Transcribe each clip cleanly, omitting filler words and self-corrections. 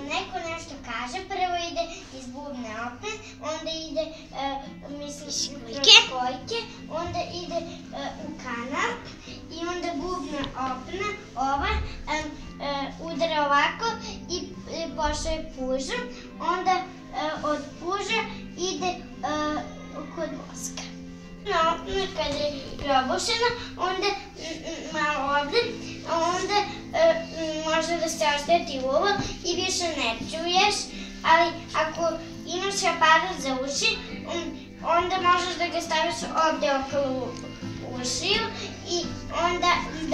neko nešto kaže, prvo ide iz bubne opne, onda ide, školjke, onda ide u kanal i onda bubna opna, ova, udara ovako i pošalje pužom, onda od puža ide kod mozga. Bubna opna kada je probušena, onda malo ovde, onda može da se ošteti uvo i više ne čuješ, ali ako imaš aparat za uši, onda možeš da ga staviš ovde okolo ušiju i onda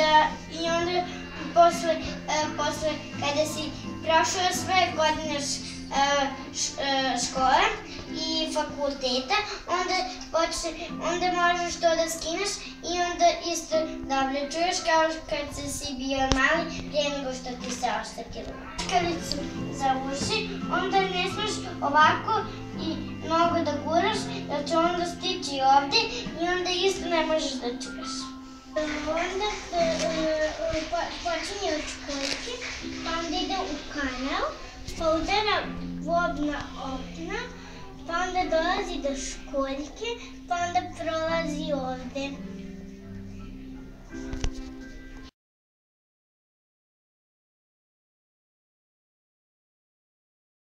posle kada si prošao sve godine škole i fakulteta, onda možeš to da skineš i onda isto dobro čuješ kao kad si bio mali prije nego što ti se oštetilo. Škalicu za uši, onda ne smeš ovako i mnogo da guraš, jer će onda stići ovde i onda isto ne možeš da čuješ. Onda počinje od školjke, pa onda ide u kanal, pa udara bubna opna, pa onda dolazi do školjke, pa onda prolazi ovde.